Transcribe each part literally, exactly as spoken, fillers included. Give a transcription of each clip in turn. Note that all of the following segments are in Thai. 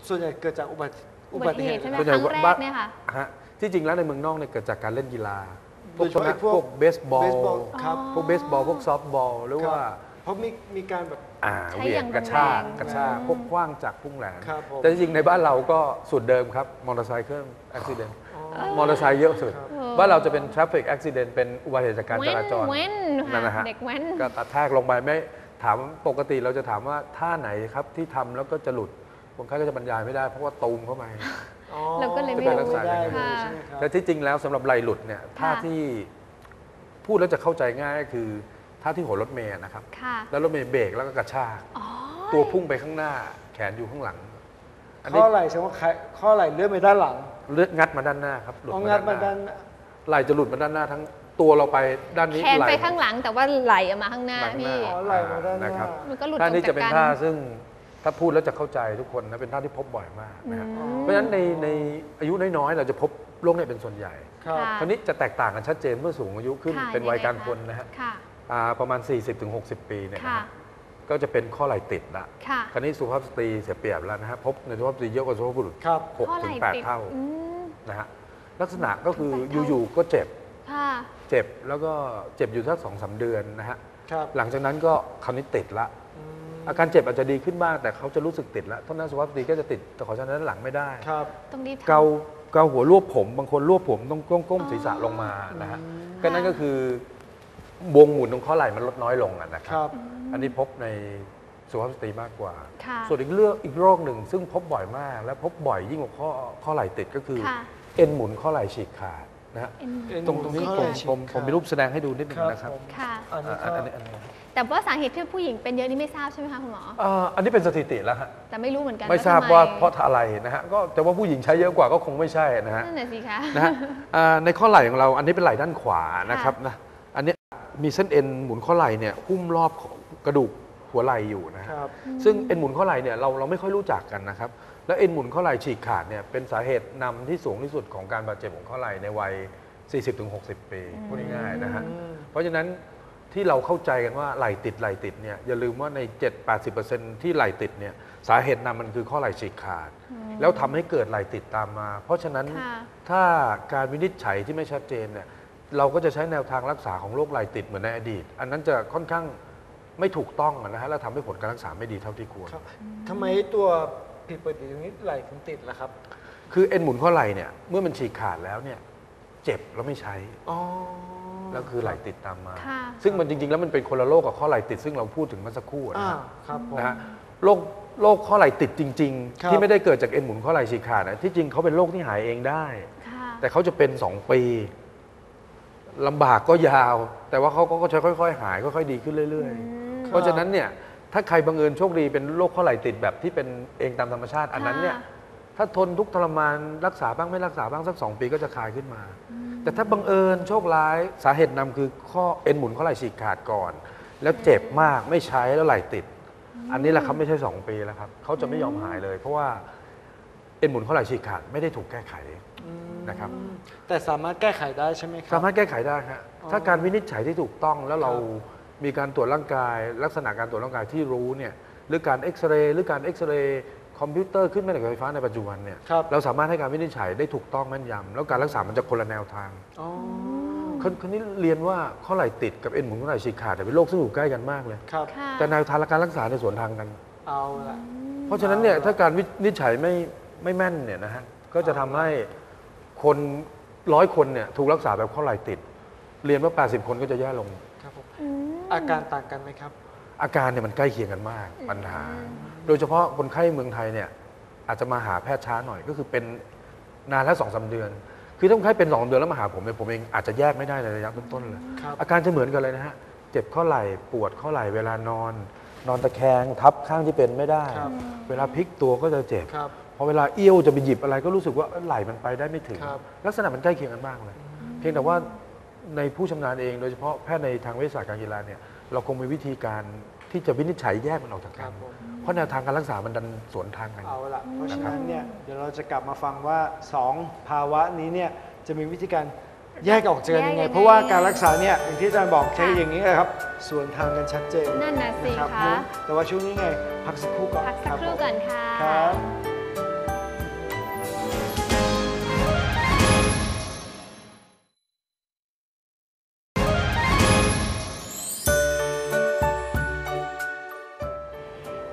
ส่วนใหญ่เกิดจากอุบัติอุบัติเหตุใช่ไหมครั้งแรกเนี่ยค่ะฮะที่จริงแล้วในเมืองนอกเนี่ยเกิดจากการเล่นกีฬาพวกพวกเบสบอลพวกเบสบอลพวกซอฟต์บอลหรือว่าเพราะมีมีการแบบเหวี่ยงกระชากกระชากพวกกว้างจากพุ่งแหลมแต่จริงๆในบ้านเราก็สูตรเดิมครับมอเตอร์ไซค์เครื่องอุบัติเหตุมอเตอร์ไซค์เยอะสุดว่าเราจะเป็น traffic accident เป็นอุบัติเหตุจากการจราจรนั่นนะฮะก็ตัดแทกลงไปไม่ถามปกติเราจะถามว่าท่าไหนครับที่ทำแล้วก็จะหลุดคนไข้ก็จะบรรยายไม่ได้เพราะว่าตูมเข้าไปเราก็เลยไม่รู้แต่ที่จริงแล้วสำหรับไหลหลุดเนี่ยท่าที่พูดแล้วจะเข้าใจง่ายก็คือท่าที่หัวรถเมย์นะครับแล้วรถเมย์เบรกแล้วก็กระชากตัวพุ่งไปข้างหน้าแขนอยู่ข้างหลังข้อไหล่ใช่ไหมข้อไหล่เลื่อนไปด้านหลังเลื่อนงัดมาด้านหน้าครับหลุดงัดมาด้านไหล่จะหลุดมาด้านหน้าทั้งตัวเราไปด้านนี้แขนไปข้างหลังแต่ว่าไหล่มาข้างหน้าพี่ไหล่มาด้านหน้าท่านี้จะเป็นท่าซึ่งถ้าพูดแล้วจะเข้าใจทุกคนนะเป็นท่าที่พบบ่อยมากนะครับเพราะฉะนั้นในในอายุน้อยๆเราจะพบโรคนี้เป็นส่วนใหญ่คราวนี้จะแตกต่างกันชัดเจนเมื่อสูงอายุขึ้นเป็นวัยการคนนะฮะประมาณ สี่สิบถึงหกสิบ ปีเนี่ยก็จะเป็นข้อไหล่ติดละคราวนี้สุภาพสตรีเสียเปรียบแล้วนะฮะพบในสุภาพสตรีเยอะกว่าสุภาพบุรุษหกถึงแปดเท่านะฮะลักษณะก็คืออยู่ๆก็เจ็บเจ็บแล้วก็เจ็บอยู่สักสองสามเดือนนะฮะหลังจากนั้นก็คราวนี้ติดละอาการเจ็บอาจจะดีขึ้นบ้างแต่เขาจะรู้สึกติดแล้วท่านั้นสุภาพสตรีก็จะติดแต่ขอฉะนั้นหลังไม่ได้ต้องรีบเกาเกาหัวรวบผมบางคนรวบผมต้องก้มศีรษะลงมานะฮะก็นั่นก็คือวงหมุนตรงข้อไหล่มันลดน้อยลงนะครับอันนี้พบในสุภาพสตรีมากกว่าส่วนอีกเรื่องอีกโรคหนึ่งซึ่งพบบ่อยมากและพบบ่อยยิ่งกว่าข้อข้อไหล่ติดก็คือเอ็นหมุนข้อไหล่ฉีกขาดนะฮะตรงตรงนี้ผมผมผมมีรูปแสดงให้ดูนิดนึงนะครับอันนี้อันนี้แต่ว่าสาเหตุที่ผู้หญิงเป็นเยอะนี่ไม่ทราบใช่ไหมคะคุณหมออันนี้เป็นสถิติแล้วฮะแต่ไม่รู้เหมือนกันไม่ทราบว่าเพราะอะไรนะฮะก็แต่ว่าผู้หญิงใช้เยอะกว่าก็คงไม่ใช่นะฮะนั่นแหละสิคะนะฮะในข้อไหล่ของเราอันนี้เป็นไหล่ด้านขวานะครับนะอันนี้มีเส้นเอ็นหมุนข้อไหล่เนี่ยหุ้มรอบกระดูกหัวไหล่อยู่นะครับซึ่งเอ็นหมุนข้อไหล่เนี่ยเราเราไม่ค่อยรู้จักกันนะครับแล้วเอ็นหมุนข้อไหล่ฉีกขาดเนี่ยเป็นสาเหตุนำที่สูงที่สุดของการบาดเจ็บของข้อไหล่ในวัย สี่สิบถึงหกสิบ ปีพูดง่ายๆนะฮะเพราะฉะนั้นที่เราเข้าใจกันว่าไหล่ติดไหล่ติดเนี่ยอย่าลืมว่าใน เจ็ดถึงแปดสิบเปอร์เซ็นต์ ที่ไหล่ติดเนี่ยสาเหตุนำมันคือข้อไหล่ฉีกขาดแล้วทำให้เกิดไหล่ติดตามมาเพราะฉะนั้นถ้าการวินิจฉัยที่ไม่ชัดเจนเนี่ยเราก็จะใช้แนวทางรักษาของโรคไหล่ติดเหมือนในอดีตอันนั้นจะค่อนข้างไม่ถูกต้องนะฮะและทำให้ผลการรักษาไม่ดีเท่าที่ควรทำไมตัวผิดปกติตรงนี้ไหล่ถึงติดล่ะครับคือเอ็นหมุนข้อไหล่เนี่ยเมื่อมันฉีกขาดแล้วเนี่ยเจ็บแล้วไม่ใช้แล้วคือไหล่ติดตามมาซึ่งมันจริงๆแล้วมันเป็นคนละโรคกับข้อไหล่ติดซึ่งเราพูดถึงเมื่อสักครู่นะครับนะฮะโรคโรคข้อไหล่ติดจริงๆที่ไม่ได้เกิดจากเอ็นหมุนข้อไหล่ฉีกขาดนะที่จริงเขาเป็นโรคที่หายเองได้แต่เขาจะเป็นสองปีลำบากก็ยาวแต่ว่าเขาก็จะค่อยๆหายค่อยๆดีขึ้นเรื่อยๆเพราะฉะนั้นเนี่ยถ้าใครบังเอิญโชคดีเป็นโรคข้อไหล่ติดแบบที่เป็นเองตามธรรมชาติอันนั้นเนี่ยถ้าทนทุกทรมานรักษาบ้างไม่รักษาบ้างสักสองปีก็จะคลายขึ้นมาแต่ถ้าบังเอิญโชคร้ายสาเหตุนำคือข้อเอ็นหมุนข้อไหล่ฉีกขาดก่อนแล้วเจ็บมากไม่ใช้แล้วไหล่ติดอันนี้แหละครับไม่ใช่สองปีแล้วครับเขาจะไม่ยอมหายเลยเพราะว่าเอ็นหมุนข้อไหล่ฉีกขาดไม่ได้ถูกแก้ไขนะครับแต่สามารถแก้ไขได้ใช่ไหมครับสามารถแก้ไขได้ครับถ้าการวินิจฉัยที่ถูกต้องแล้วเรามีการตรวจร่างกายลักษณะการตรวจร่างกายที่รู้เนี่ยหรือการเอ็กซเรย์หรือการเอ็กซเรย์คอมพิวเตอร์ขึ้นแม่เหล็กไฟฟ้าในปัจจุบันเนี่ยเราสามารถให้การวินิจฉัยได้ถูกต้องแม่นยำแล้วการรักษามันจะคนละแนวทางคนนี้เรียนว่าข้อไหล่ติดกับเอ็นหมุนข้อไหล่ฉีกขาดเป็นโรคซึ่งอยู่ใกล้กันมากเลยแต่แนวทางการรักษาในสวนทางกันเอาละเพราะฉะนั้นเนี่ยถ้าการวินิจฉัยไม่ไม่แม่นเนี่ยนะฮะก็จะทำให้คนร้อยคนเนี่ยถูกรักษาแบบข้อไหล่ติดเรียนว่าแปดสิบคนก็จะแย่ลงครับอาการต่างกันไหมครับอาการเนี่ยมันใกล้เคียงกันมากปัญหาโดยเฉพาะคนไข้เมืองไทยเนี่ยอาจจะมาหาแพทย์ช้าหน่อยก็คือเป็นนานแล้วสองสามเดือนคือถ้าคนไข้เป็นสองเดือนแล้วมาหาผมเนี่ยผมเองอาจจะแยกไม่ได้ในระยะต้นๆเลยอาการจะเหมือนกันเลยนะฮะเจ็บข้อไหล่ปวดข้อไหล่เวลานอนนอนตะแคงทับข้างที่เป็นไม่ได้เวลาพลิกตัวก็จะเจ็บพอเวลาเอี้ยวจะไปหยิบอะไรก็รู้สึกว่าไหล่มันไปได้ไม่ถึงลักษณะมันใกล้เคียงกันมากเลยเพียงแต่ว่าในผู้ชำนาญเองโดยเฉพาะแพทย์ในทางเวชศาสตร์การกีฬาเนี่ยเราคงมีวิธีการที่จะวินิจฉัยแยกมันออกจากกันเพราะแนวทางการรักษามันดันสวนทางกันเอาละเพราะฉะนั้นเนี่ยเดี๋ยวเราจะกลับมาฟังว่าสองภาวะนี้เนี่ยจะมีวิธีการแยกออกจากกันยังไงเพราะว่าการรักษาเนี่ยอย่างที่อาจารย์บอกใช้อย่างนี้ครับสวนทางกันชัดเจนนั่นน่ะสิคะแต่ว่าช่วงนี้ไงพักสักครู่ก่อนพักสักครู่ก่อนค่ะ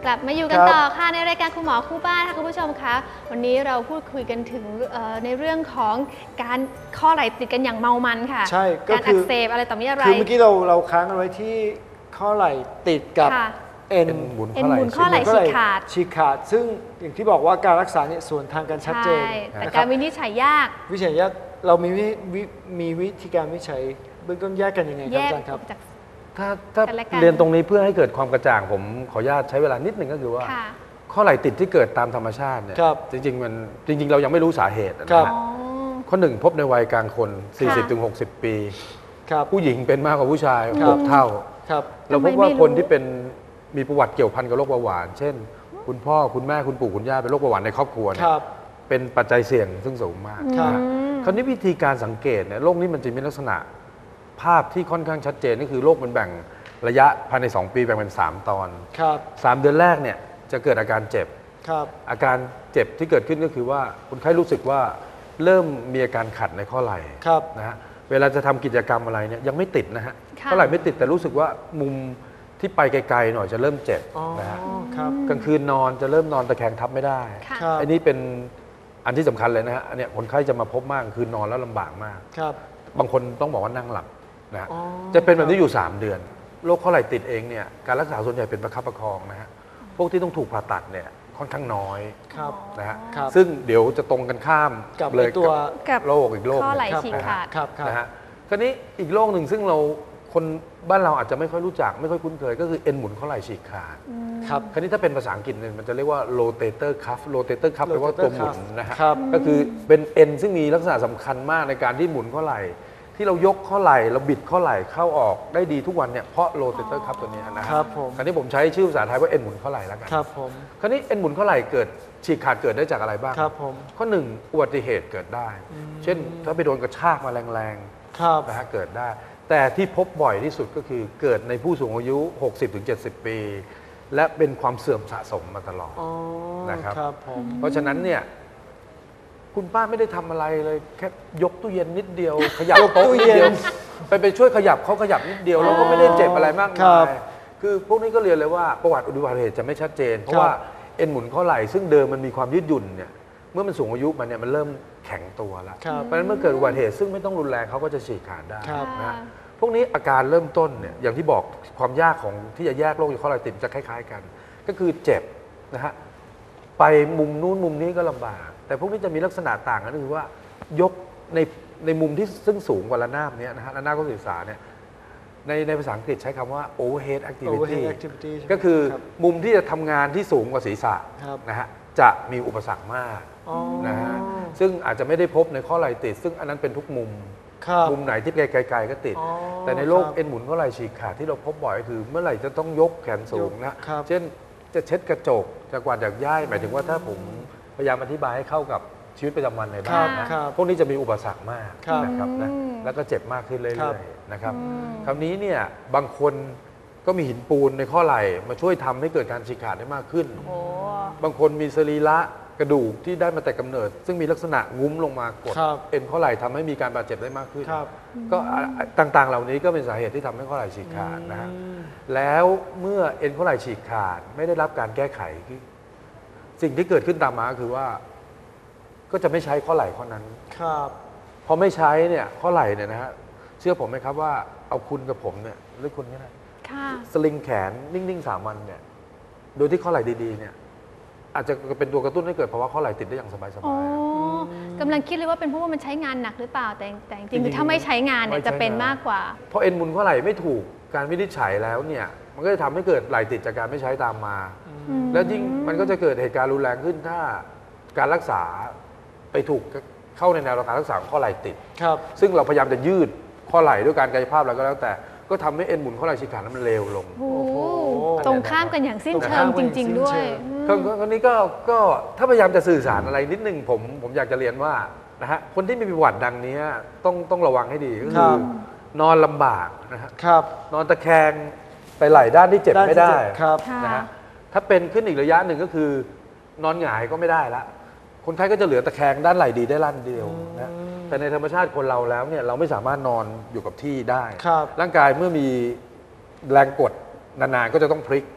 กลับมาอยู่กันครับต่อค่ะในรายการคุณหมอคู่บ้านค่ะคุณผู้ชมคะวันนี้เราพูดคุยกันถึงเอ่อในเรื่องของการข้อไหล่ติดกันอย่างเมามันค่ะใช่ก็การคือัอกเสบอะไรต่อมีอะไรคือเมื่อกี้เราเราค้างกันไว้ที่ข้อไหล่ติดกับค่ะเอ็นเอ็นหมุนเอ็นหมุนข้อไหล่ ฉีกขาดฉีกขาด ซึ่งอย่างที่บอกว่าการรักษาเนี่ยส่วนทางกันชัดเจนใช่แต่นะคการัรบวินิจฉัยยากวิจัยยัดเรามีวิวิมีวิธีการวิจัยเบื้องต้นแยกกันยังไงคแยรับกอาจารย์ครับจากถ้าถ้ากันและกันเรียนตรงนี้เพื่อให้เกิดความกระจ่างผมขออนุญาตใช้เวลานิดหนึ่งก็คือว่าค่ะข้อไหล่ติดที่เกิดตามธรรมชาติเนี่ยครับจริงๆมันจริง ๆ เรายังไม่รู้สาเหตุนะครัฮะบอ๋อข้อหนึ่งพบในวัยกลางคนค่ะสี่สิบถึงหกสิบ ปีครับผู้หญิงเป็นมากกว่าผู้ชายครับหกเท่าครับเราพบทำไมว่าไม่รู้คนที่เป็นมีประวัติเกี่ยวพันกับโรคเบาหวาน เช่น คุณพ่อคุณแม่คุณปู่คุณย่าเป็นโรคเบาหวานในครอบครัวคเนี่ยรับเป็นปัจจัยเสี่ยงซึ่งสูงมากครับนะฮะอืมคราวนี้วิธีการสังเกตเนี่ยโรคนี้มันจะมีลักษณะภาพที่ค่อนข้างชัดเจนก็คือโรคมันแบ่งระยะภายในสองปีแบ่งเป็นสามตอนครับสามเดือนแรกเนี่ยจะเกิดอาการเจ็บครับอาการเจ็บที่เกิดขึ้นก็คือว่าคนไข้รู้สึกว่าเริ่มมีอาการขัดในข้อไหล่ครับนะฮะเวลาจะทำกิจกรรมอะไรเนี่ยยังไม่ติดนะฮะค่ะข้อไหล่ไม่ติดแต่รู้สึกว่ามุมที่ไปไกลๆหน่อยจะเริ่มเจ็บอ๋อนะฮะครับกลางคืนนอนจะเริ่มนอนตะแคงทับไม่ได้ค่ะครับอันนี้เป็นอันที่สำคัญเลยนะฮะอันเนี้ยคนไข้จะมาพบมากคือนอนแล้วลำบากมากครับบางคนต้องบอกว่านั่งหลับนะฮะอ๋อจะเป็นแบบนี้อยู่ สาม เดือนโรคข้อไหล่ติดเองเนี่ยการรักษาส่วนใหญ่เป็นประคับประคองนะฮะพวกที่ต้องถูกผ่าตัดเนี่ยค่อนข้างน้อยครับนะฮะครับซึ่งเดี๋ยวจะตรงกันข้ามกับเลยไอ้ตัวกับโรคอีกโรคข้อนึ่งไหล่ครับฉีกขาดครับครับนะฮะคราวนี้อีกโรคหนึ่งซึ่งเราคนบ้านเราอาจจะไม่ค่อยรู้จักไม่ค่อยคุ้นเคย ก็คือเอ็นหมุนข้อไหล่ฉีกขาดครับคราวนี้ถ้าเป็นภาษาอังกฤษเนี่ยมันจะเรียกว่า rotator cuff rotator cuff แปลว่าตัวหมุนนะฮะครับก็คือเป็นเอ็นซึ่งมีลักษณะสำคัญมากในการที่หมุนข้อไหล่ที่เรายกข้อไหล่เราบิดข้อไหล่เข้าออกได้ดีทุกวันเนี่ยเพราะ rotator cuff ตัวเนี้ยนะฮะครับผมคราวนี้ผมใช้ชื่อภาษาไทยว่าเอ็นหมุนข้อไหล่แล้วกันครับผมคราวนี้เอ็นหมุนข้อไหล่เกิดฉีกขาดเกิดได้จากอะไรบ้างครับผมข้อหนึ่งอุบัติเหตุเกิดได้ เช่น ถ้าไปโดนกระชากมาแรงครับๆนะฮะเกิดได้ แต่ที่พบบ่อยที่สุดก็คือเกิดในผู้สูงอายุ หกสิบถึงเจ็ดสิบ ปี และเป็นความเสื่อมสะสมมาตลอดอ๋อนะครับครับผมเพราะฉะนั้นเนี่ยคุณป้าไม่ได้ทำอะไรเลยแค่ยกตู้เย็นนิดเดียว ขยับโต๊ะนิดเดียวไปไปช่วยขยับเขาขยับนิดเดียวแล้วก็ไม่ได้เจ็บอะไรมากครัมายบคือพวกนี้ก็เรียนเลยว่าประวัติอุบัติเหตุจะไม่ชัดเจน เพราะครับว่าเอ็นหมุนข้อไหล่ซึ่งเดิมมันมีความยืดหยุ่นเนี่ยเมื่อมันสูงอายุมันเนี่ยมันเริ่มแข็งตัวแล้วครับเพราะฉะนั้นเมื่อเกิดอุบัติเหตุซึ่งไม่ต้องรุนแรงเขาก็จะฉีกขาดได้ครับนะฮะพวกนี้อาการเริ่มต้นเนี่ยอย่างที่บอกความยากของที่จะแยกโรคข้อไหล่ติดจะคล้ายๆกัน ก็คือเจ็บนะฮะไปมุมนู้นมุมนี้ก็ลำบาก แต่พวกนี้จะมีลักษณะต่างกันก็คือว่ายกในในมุมที่ซึ่งสูงกว่าระนาบเนี้ยนะฮะระนาบก็ศึกษาเนี่ยในในภาษาอังกฤษใช้คำว่า overhead activity overhead activity ใช่ไหมก็คือครับมุมที่จะทำงานที่สูงกว่าศีรษะครับนะฮะจะมีอุปสรรคมากอ๋อนะฮะซึ่งอาจจะไม่ได้พบในข้อไหล่ติด ซึ่งอันนั้นเป็นทุกมุมครับมุมไหนที่ไกลๆก็ติดอ๋อแต่ในโรคครับเอ็นหมุนข้อไหล่ฉีกขาดที่เราพบบ่อยก็คือเมื่อไหร่จะต้องยกแขนสูงนะครับเช่นจะเช็ดกระจกจะกวาดจากย่ายหมายถึงว่าถ้าผมพยายามอธิบายให้เข้ากับชีวิตประจำวันในบ้านนะครับ พวกนี้จะมีอุปสรรคมากครับนะครับนะอืมแล้วก็เจ็บมากขึ้นเรื่ครัอบ ยๆนะครับอืมคราวนี้เนี่ยบางคนก็มีหินปูนในข้อไหล่มาช่วยทำให้เกิดการฉีกขาดได้มากขึ้นโอ้บางคนมีสรีระกระดูกที่ได้มาแต่กำเนิด ซึ่งมีลักษณะงุ้มลงมากดครับเอ็นข้อไหล่ทำให้มีการบาดเจ็บได้มากขึ้นครับก็อ่ะต่างๆ เหล่านี้ก็เป็นสาเหตุที่ทำให้ข้อไหล่ฉีกขาดนะฮะอืมแล้วเมื่อเอ็นข้อไหล่ฉีกขาดไม่ได้รับการแก้ไขคือสิ่งที่เกิดขึ้นตามมาก็คือว่า ก็จะไม่ใช้ข้อไหล่ข้อนั้นครับพอไม่ใช้เนี่ยข้อไหล่เนี่ยนะฮะเชื่อผมไหมครับว่าเอาคุณกับผมเนี่ยหรือคุณก็ได้ค่ะสลิงแขนนิ่งๆสามวันเนี่ยโดยที่ข้อไหล่ดีๆเนี่ยอาจจะเป็นตัวกระตุ้นให้เกิดภาวะข้อไหล่ติดได้อย่างสบายโอ้ๆกำลังคิดเลยว่าเป็นเพราะว่ามันใช้งานหนักหรือเปล่า แต่แต่จจริริงงๆๆถ้าไม่ใช้งานเนี่ยไม่ใช้จะเป็นงานมากกว่าเพราะเอ็นหมุนข้อไหล่ไม่ถูกการวินิจฉัยแล้วเนี่ยมันก็จะทำให้เกิดไหล่ติดจากการไม่ใช้ตามมาอืมแล้วยิ่งมันก็จะเกิดเหตุการณ์รุนแรงขึ้นถ้าการรักษาไปถูกเข้าในแนวการรักษาของข้อไหล่ติดครับซึ่งเราพยายามจะยืดข้อไหล่ด้วยการกายภาพอะไรก็แล้วแต่ก็ทำให้เอ็นหมุนข้อไหล่ฉีกขาดนั้นมันเร็วลงโอ้โอ้โหตรงข้ามกันอย่างสิ้นตรงเชิข้าง มจกันอย่างริงสิ้นๆ ด้วยเชิงอืมคราวนี้ก็ก็ถ้าพยายามจะสื่อสารอะไรนิดนึงผมผมอยากจะเรียนว่านะฮะคนที่มีประวัติดังนี้ต้องต้องระวังให้ดีก็คคืรัอบ นอนลำบากนะฮะครับนอนตะแคงไปไหล่ด้านที่เจ็บไม่ได้ด้านที่เจ็บครับค่ะนะฮะถ้าเป็นขึ้นอีกระยะหนึ่งก็คือนอนหงายก็ไม่ได้ละคนไข้ก็จะเหลือตะแคงด้านไหล่ดีได้ด้านเดียวนะแต่ในธรรมชาติคนเราแล้วเนี่ยเราไม่สามารถนอนอยู่กับที่ได้ครับร่างกายเมื่อมีแรงกดนานๆก็จะต้องพลิก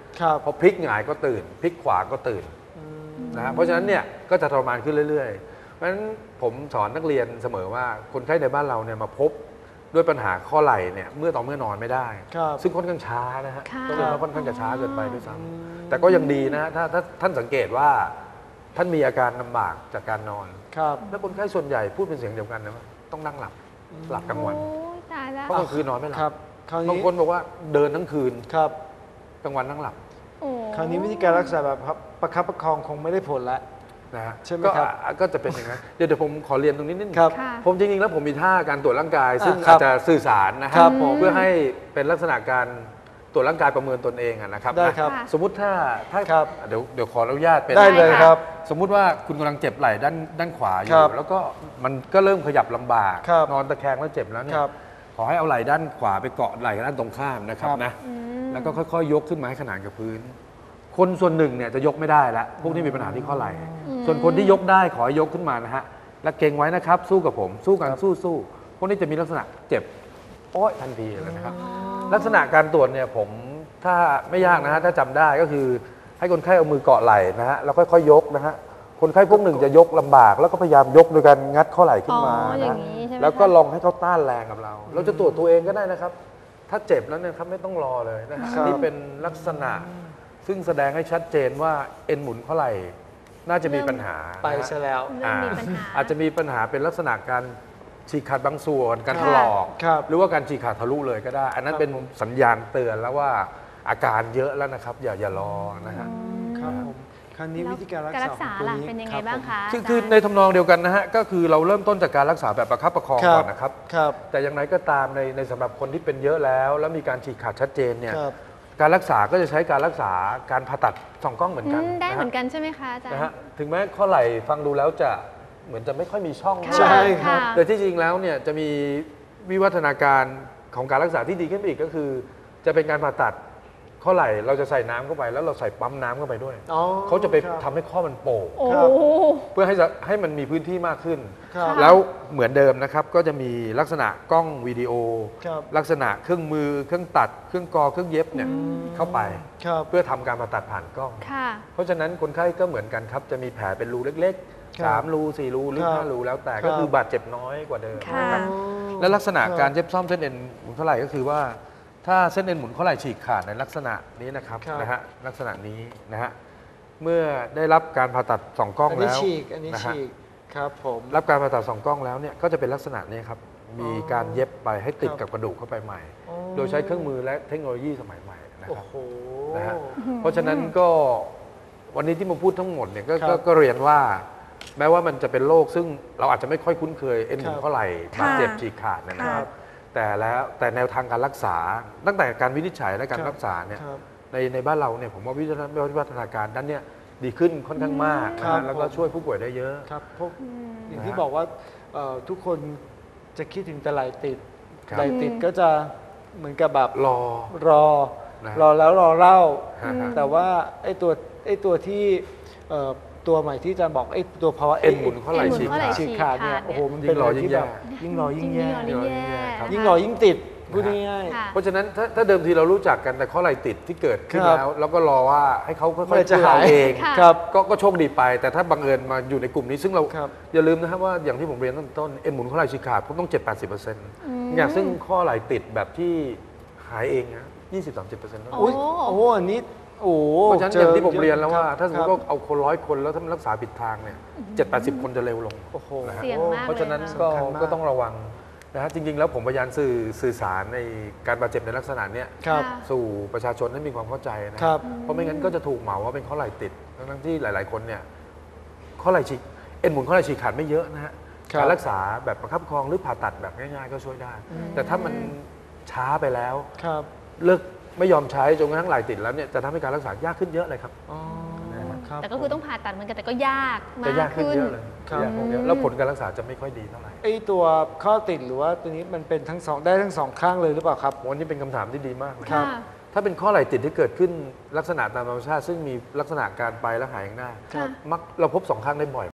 ครับพอพลิกหงายก็ตื่นพลิกขวาก็ตื่นนะฮะเพราะฉะนั้นเนี่ยก็จะทรมานขึ้นเรื่อยๆ เพราะฉะนั้นผมสอนนักเรียนเสมอว่าคนไข้ในบ้านเราเนี่ยมาพบด้วยปัญหาข้อไหล่เนี่ยเมื่อตอนเมื่อนอนไม่ได้ครับซึ่งค่อนข้างช้านะฮะค่ะต้องเรียกว่าค่อนข้างจะช้าเกินไปด้วยซ้ำแต่ก็ยังดีนะฮะถ้าถ้าท่านสังเกตว่าท่านมีอาการลำบากจากการนอนครับแล้วคนไข้ส่วนใหญ่พูดเป็นเสียงเดียวกันนะว่าต้องนั่งหลับหลับกลางวันโอ้ยตายแล้วเพราะกลางคืนนอนไม่หลัครับ คราวบางนี้คนบอกว่าเดินทั้งคืนครับกลางวันนั่งหลับโอ้คราวนี้วิธีการรักษาแบบประคับประคองคงไม่ได้ผลแล้วนะฮะใช่ไหมก็ครับอ่ะก็จะเป็นอย่างนั้นเดี๋ยวเดี๋ยวผมขอเรียนตรงนี้นิดนึงครับค่ะผมจริงๆแล้วผมมีท่าการตรวจร่างกาย ซึ่งอ่ะครัอาบจจะสื่อสารนะคครัรับบผมเพื่อให้เป็นลักษณะการตรวจร่างกายประเมินตนเองอะนะครับได้นะครับ สมมุติถ้าถ้าครับเดี๋ยวเดี๋ยวขออนุญาตเป็นได้เลยครับสมมุติว่าคุณกำลังเจ็บไหล่ด้านด้านขวาอคยู่รับแล้วก็มันก็เริ่มขยับลำบากครับนอนตะแคงแล้วเจ็บแล้วเนี่คยรับขอให้เอาไหล่ด้านขวาไปเกาะไหล่ด้านตรงข้ามนะครับครับนะแล้วก็ค่อยๆ ยกขึ้นมาให้ขนานกับพื้น คนส่วนหนึ่งเนี่ยจะยกไม่ได้แล้วพวกที่มีปัญหาที่ข้อไหล่ ส่วนคนที่ยกได้ขอให้ยกขึ้นมานะฮะ แล้วเก่งไว้นะครับ สู้กับผม สู้กันสู้สู้พวกนี้จะมีลักษณะเจ็บโอ๊ยทันทีเลยนะครับ ลักษณะการตรวจเนี่ยผมถ้าไม่ยากนะฮะถ้าจำได้ก็คือให้คนไข้เอามือเกาะไหล่นะฮะแล้วค่อยๆยกนะฮะคนไข้พวกหนึ่งจะยกลำบาก แล้วก็พยายามยกโดยการงัดข้อไหล่ขึ้นมาอ๋ออย่านะงนี้ใช่ไหมแล้วก็คะลองให้เขาต้านแรงกับเรา เราจะตรวจตัวเองก็ได้นะครับ ถ้าเจ็บแล้วเนี่ยครับไม่ต้องรอเลยนะฮะครับนี่เป็นลักษณะ ซึ่งแสดงให้ชัดเจนว่าเอ็นหมุนข้อไหล่น่าจะมีปัญหาไปนะฮะซะแล้วเริ่มมีปัญหาอาจจะมีปัญหาเป็นลักษณะการฉีกขาดบางส่วน การถค่ะลอกครับหรือว่าการฉีกขาดทะลุเลยก็ได้ อันนั้นครับเป็นสัญญาณเตือนแล้วว่าอาการเยอะแล้วนะครับ อย่าอย่ารอนะฮะครับผมคราวนี้แล้ววิธีการรักการษารักษาของตัวล่ะนี้เป็นยังไงรับบ้างผมคะคืออาจารย์คือในทำนองเดียวกันนะฮะก็คือเราเริ่มต้นจากการรักษาแบบประคับประคองครับก่อนนะครับครับแต่อย่างไรก็ตามในในสำหรับคนที่เป็นเยอะแล้ว แล้วมีการฉีกขาดชัดเจนเนี่ยครับการรักษาก็จะใช้การรักษาการผ่าตัดสองกล้องเหมือนอืกันมได้ะฮะเหมือนกันใช่ไหมคะอาจารย์นะฮะถึงแม้ข้อไหล่ฟังดูแล้วจะเหมือนจะไม่ค่อยมีช่องค่ะใช่ครับค่ะแต่ที่จริงแล้วเนี่ยจะมีวิวัฒนาการของการรักษาที่ดีขึ้นไปอีกก็คือ จะเป็นการผ่าตัดข้อไหล่เราจะใส่น้ำเข้าไปแล้วเราใส่ปั๊มน้ำเข้าไปด้วยอ๋อเขาจะไปครับทำให้ข้อมันโป่งโอ้ครับโหเพื่อให้จะให้มันมีพื้นที่มากขึ้นครับแล้วเหมือนเดิมนะครับก็จะมีลักษณะกล้องวิดีโอครับลักษณะเครื่องมือเครื่องตัดเครื่องกรอเครื่องเย็บเนี่ยเข้าไปครับเพื่อทำการผ่าตัดผ่านกล้องค่ะเพราะฉะนั้นคนไข้ก็เหมือนกันครับ จะมีแผลเป็นรูเล็กครับๆสามรูสี่รูหรือครับห้ารูแล้วแต่ครับก็คือบาดเจ็บน้อยกว่าเดิมค่ะนะครับและลักษณะการเย็บซ่อมเส้นเอ็นหมุนข้อไหล่ก็คือว่า ถ้าเส้นเอ็นหมุนข้อไหล่ฉีกขาดในลักษณะนี้นะครับครับนะฮะลักษณะนี้นะฮะเมื่อได้รับการผ่าตัดสองกล้องอันนี้แล้วฉีกอันนี้นะฮะฉีกครับผมรับการผ่าตัดสองกล้องแล้วเนี่ยก็จะเป็นลักษณะนี้ครับมีการเย็บไปให้ติดครับกับกระดูกเข้าไปใหม่อ๋อโดยใช้เครื่องมือและเทคโนโลยีสมัยใหม่นะโอ้ครับโหนะฮะ เพราะฉะนั้นก็วันนี้ที่มาพูดทั้งหมดเนี่ยก็ครับก็ก็เรียนว่า แม้ว่ามันจะเป็นโรคซึ่งเราอาจจะไม่ค่อยคุ้นเคยเอ็นหมุนครับข้อไหล่ค่ะบาดเจ็บฉีกขาดเนยนะครับ แต่แล้วแต่แนวทางการรักษา ตั้งแต่การวินิจฉัยและการครับรักษาเนี่ยครับในในบ้านเราเนี่ยผมว่าวิวัฒนาการด้านเนี้ยดีขึ้นค่อนข้างมากนะครัฮะบแล้วก็ผมช่วยผู้ป่วยได้เยอะครับพวกอย่างนะฮะที่บอกว่าเอ่อทุกคนจะคิดถึงแต่ไหลติดครับไหลติดก็จะเหมือนกับแบบรอรอนะฮะรอแล้วรอเล่าฮะฮะแต่ว่าไอ้ตัวไอ้ตัวที่เอ่อตัวใหม่ที่อาจารย์บอกไอ้ตัวภาวะเอ็นหมุนข้อไหล่เอ็นหมุนฉีกข้อไหล่ขาดฉีกขาดเนี่ยฉีกขาดเนี่ยโอ้โหมันยิ่เป็นงรออะไรยิ่งที่แบบแย่ยิ่งรอยิ่งแย่ยิ่งรอยิ่งแย่ครับยิ่งรอยิ่งติดพูดง่ายค่ะเพราะฉะนั้นถ้าถ้าเดิมทีเรารู้จักกันแต่ข้อไหล่ติดที่เกิดขึ้นครับแล้ว แล้วก็รอว่าให้เขาค่อยเมื่ๆอจะช่วยเราหายเองค่ะๆครับก็ก็โชคดีไป แต่ถ้าบังเอิญมาอยู่ในกลุ่มนี้ซึ่งเราครับอย่าลืมนะครับว่าอย่างที่ผมเรียนตั้งแต่ต้นเอ็นหมุนข้อไหล่ฉีกขาดผมต้องเจ็ดแปดสิบเปอร์เซ็นต์อย่างซึ่งข้อไหล่ติดแบบที่หายเองนะยี่สิบสามสิบเปอร์เซ็นต์โอ้อุ้ยโอ้โหอันนี้โอ้โหเพราะฉะนั้นอย่างที่ผมเรียนแล้วว่าครับถ้าสมมติครัว่าบเอาคนร้อยคนแล้วถ้ามันรักษาผิดทางเนี่ยเจ็ดแปดสิบคนจะเร็วลงโอ้โหนะฮะเสี่ยงมากเพราะฉะนั้นเลยก็สำคัญมากก็ต้องระวังนะฮะจริง ๆ แล้วผมพยายามสื่อสื่อสารในการบาดเจ็บในลักษณะเนี้ยครับค่ะสู่ประชาชนให้มีความเข้าใจนะครับ เพราะไม่งั้นก็จะถูกเหมาว่าเป็นข้อไหล่ติด ทั้งๆที่หลาย ๆ คนเนี่ยข้อไหล่ฉีกเอ็นหมุนข้อไหล่ฉีกขาดไม่เยอะนะฮะครับการรักษาแบบประคับประคองหรือผ่าตัดแบบง่าย ๆ ก็ช่วยได้ แต่ถ้ามันช้าไปแล้วครับเลิกไม่ยอมใช้จนกระทั่งไหล่ติดแล้วเนี่ยจะทำให้การรักษายากขึ้นเยอะเลยครับอ๋อครับแต่ก็คือต้องผ่าตัดเหมือนกันแต่ก็ยากมาจะยากกขึ้นขึ้นเยอะเลยครับยากขึ้นเยอะแล้วผลการรักษาจะไม่ค่อยดีเท่าไหร่ไอ้ตัวข้อติดหรือว่าตัวนี้มันเป็นทั้งสองได้ทั้งสองข้างเลยหรือเปล่าครับวันนี้เป็นคำถามที่ดีมากเลยครับค่ะถ้าเป็นข้อไหล่ติดที่เกิดขึ้นลักษณะตามธรรมชาติ ซึ่งมีลักษณะการไปและหายอย่างหน้าค่ะมักเราพบสองข้างได้บ่อย